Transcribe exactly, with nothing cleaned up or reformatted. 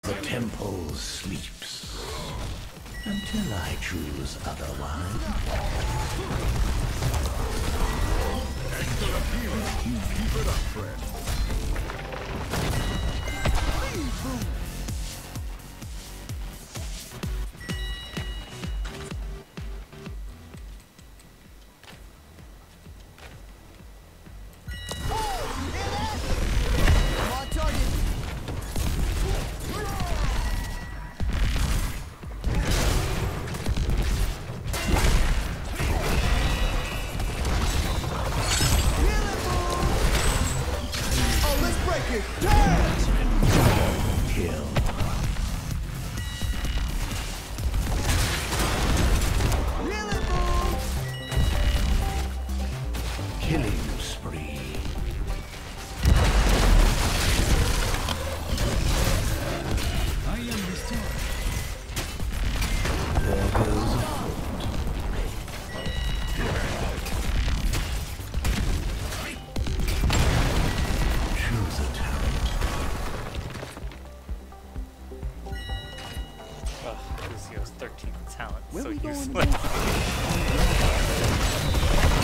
The temple sleeps until I choose otherwise. Excellent healing. Keep it up, friend. Killing spree. I am restored. There goes a foot. Choose a talent. Ugh, Lucio's thirteenth talent, Where so we going useless. again?